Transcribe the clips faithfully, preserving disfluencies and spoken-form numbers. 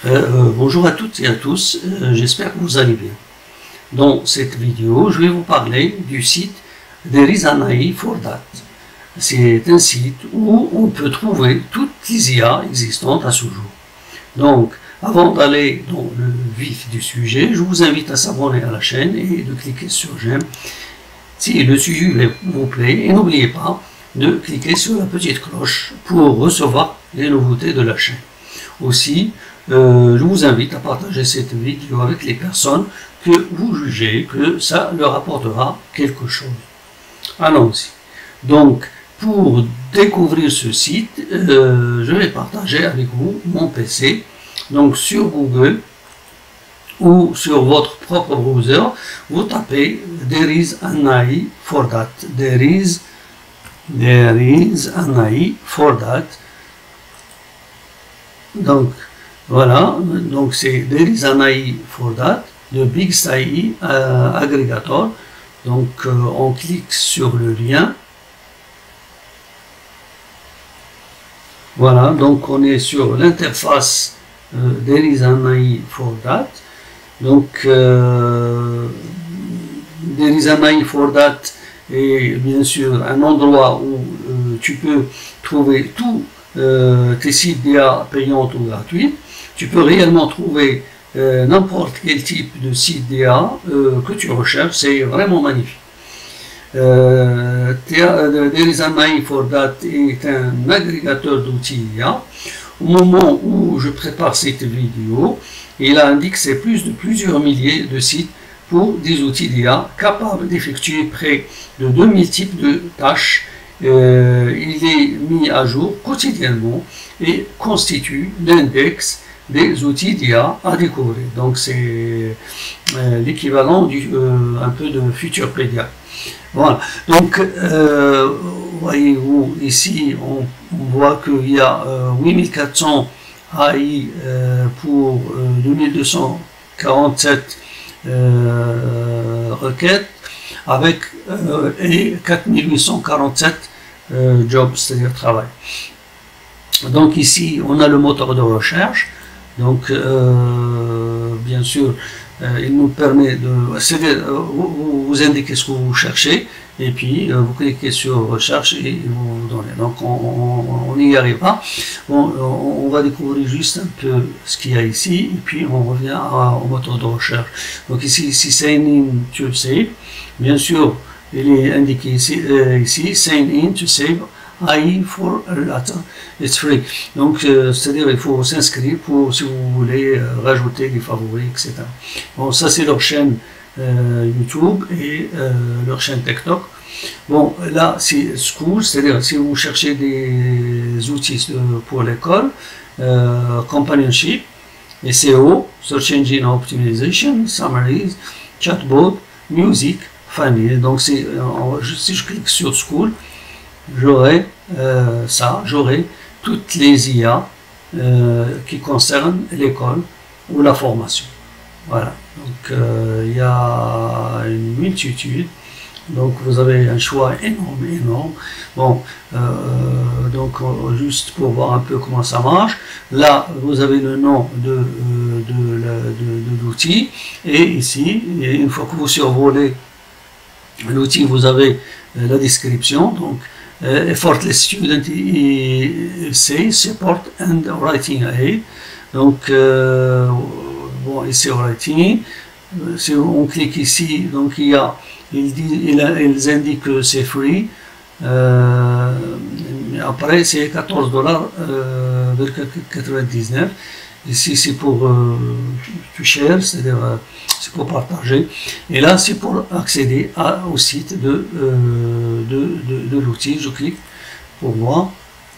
Euh, bonjour à toutes et à tous, euh, j'espère que vous allez bien. Dans cette vidéo, je vais vous parler du site There is an A I for that. C'est un site où on peut trouver toutes les I A existantes à ce jour. Donc, avant d'aller dans le vif du sujet, je vous invite à s'abonner à la chaîne et de cliquer sur j'aime si le sujet vous plaît. Et n'oubliez pas de cliquer sur la petite cloche pour recevoir les nouveautés de la chaîne. Aussi, euh, je vous invite à partager cette vidéo avec les personnes que vous jugez que ça leur apportera quelque chose. Allons-y. Donc, pour découvrir ce site, euh, je vais partager avec vous mon P C. Donc, sur Google ou sur votre propre browser, vous tapez There is an A I for that. There is, there is an A I for that. Donc, voilà, donc c'est There is an A I for that, le Biggest A I euh, Aggregator. Donc, euh, on clique sur le lien. Voilà, donc on est sur l'interface euh, There is an A I for that. Donc, euh, There is an A I for that est bien sûr un endroit où euh, tu peux trouver tous euh, tes sites d'I A payantes ou gratuites. Tu peux réellement trouver euh, n'importe quel type de site d'I A euh, que tu recherches, c'est vraiment magnifique. Euh, There is an A I for that est un agrégateur d'outils I A. Au moment où je prépare cette vidéo, il a indiqué plus de plusieurs milliers de sites pour des outils d'I A capables d'effectuer près de deux mille types de tâches. Euh, il est mis à jour quotidiennement et constitue l'index des outils d'I A à découvrir. Donc c'est euh, l'équivalent du euh, un peu de Futurpedia. Voilà. Donc euh, voyez-vous ici, on, on voit qu'il y a euh, huit mille quatre cents A I euh, pour euh, deux mille deux cent quarante-sept euh, requêtes avec euh, et quatre mille huit cent quarante-sept euh, jobs, c'est-à-dire travail. Donc ici, on a le moteur de recherche. Donc, euh, bien sûr, euh, il nous permet de... C'est-à-dire, euh, vous, vous indiquez ce que vous cherchez, et puis euh, vous cliquez sur recherche et vous vous donnez. Donc, on n'y arrive pas. Bon, on, on va découvrir juste un peu ce qu'il y a ici, et puis on revient à, au moteur de recherche. Donc ici, si sign in to save, bien sûr, il est indiqué ici, euh, ici sign in to save A I for Latin, it's free. Donc, euh, c'est-à-dire il faut s'inscrire pour, si vous voulez, euh, rajouter des favoris, et cetera. Bon, ça c'est leur chaîne euh, YouTube et euh, leur chaîne TikTok. Bon, là c'est School, c'est-à-dire si vous cherchez des outils pour l'école, euh, Companionship, S E O, Search Engine Optimization, Summaries, Chatbot, Music, Family. Donc, c'est, euh, si je clique sur School, j'aurai euh, ça, j'aurai toutes les I A euh, qui concernent l'école ou la formation. Voilà, donc euh, il y a une multitude, donc vous avez un choix énorme, énorme. Bon, euh, donc euh, juste pour voir un peu comment ça marche, là vous avez le nom de, euh, de, de, de l'outil, et ici, et une fois que vous survolez l'outil, vous avez euh, la description. Donc Uh, effortless student essay, support and writing aid. Donc, euh, bon, essay writing. Si on clique ici, donc il y a, ils, disent, ils indiquent que c'est free. Euh, après, c'est quatorze dollars quatre-vingt-dix-neuf. Ici, c'est pour euh, to share, c'est-à-dire euh, c'est pour partager. Et là, c'est pour accéder à, au site de, euh, de, de, de l'outil. Je clique pour voir.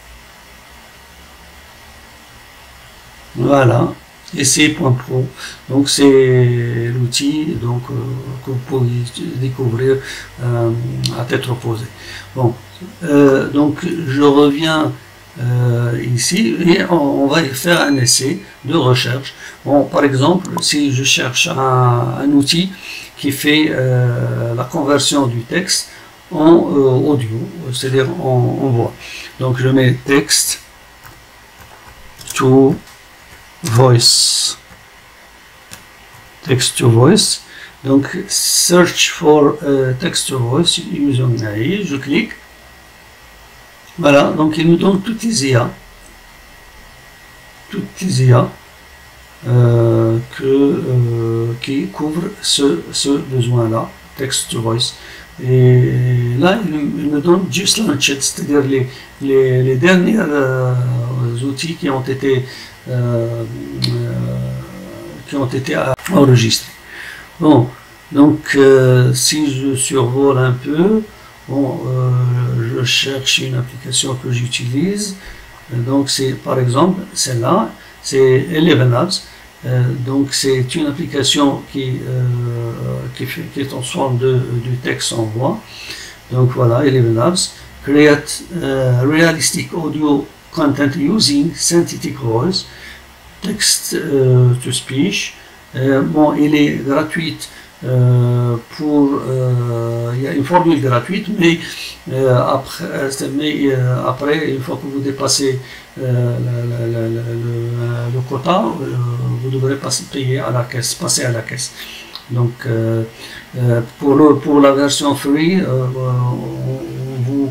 Voilà. essai point pro. Donc, c'est l'outil donc euh, que vous pouvez découvrir euh, à tête reposée. Bon. Euh, donc, je reviens Euh, ici et on, on va faire un essai de recherche. Bon, par exemple, si je cherche un, un outil qui fait euh, la conversion du texte en euh, audio, c'est-à-dire en, en voix. Donc je mets texte to voice, text to voice. Donc search for uh, text to voice using A I, je clique. Voilà, donc il me donne toutes les I A, toutes les I A euh, que, euh, qui couvrent ce, ce besoin-là, text to voice. Et là, il, il me donne just launched, c'est-à-dire les, les, les derniers euh, outils qui ont été, euh, euh, qui ont été enregistrés. Bon, donc euh, si je survole un peu, bon, euh, je cherche une application que j'utilise. Donc c'est par exemple celle-là, c'est Eleven Labs. Euh, donc c'est une application qui, euh, qui, fait, qui transforme de, du texte en voix. Donc voilà, Eleven Labs. Create uh, realistic audio content using synthetic voice, text uh, to speech. Euh, bon, il est gratuite. Euh, pour euh, il y a une formule gratuite, mais euh, après, mais euh, après une fois que vous dépassez euh, la, la, la, la, le, le quota, euh, vous devrez passer, payer à la caisse, passer à la caisse. Donc euh, euh, pour le pour la version free, euh, on vous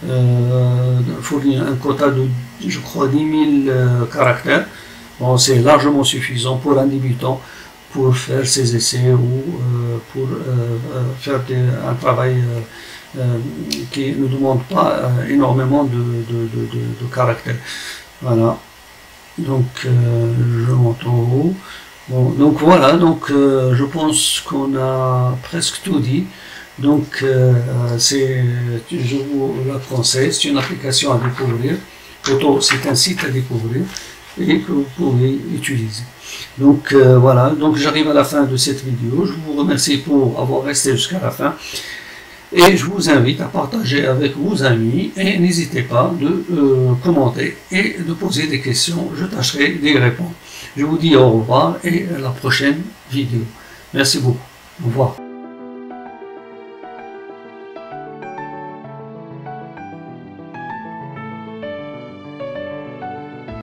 euh, fournit un quota de, je crois, dix mille euh, caractères. Bon, c'est largement suffisant pour un débutant pour faire ses essais ou euh, pour euh, faire des, un travail euh, euh, qui ne demande pas euh, énormément de, de, de, de, de caractères. Voilà. Donc euh, je monte en haut. Bon, donc voilà, donc euh, je pense qu'on a presque tout dit. Donc euh, c'est, je vous la conseille, c'est une application à découvrir. Plutôt, c'est un site à découvrir et que vous pouvez utiliser. Donc euh, voilà, donc j'arrive à la fin de cette vidéo. Je vous remercie pour avoir resté jusqu'à la fin et je vous invite à partager avec vos amis et n'hésitez pas de euh, commenter et de poser des questions. Je tâcherai d'y répondre. Je vous dis au revoir et à la prochaine vidéo. Merci beaucoup. Au revoir.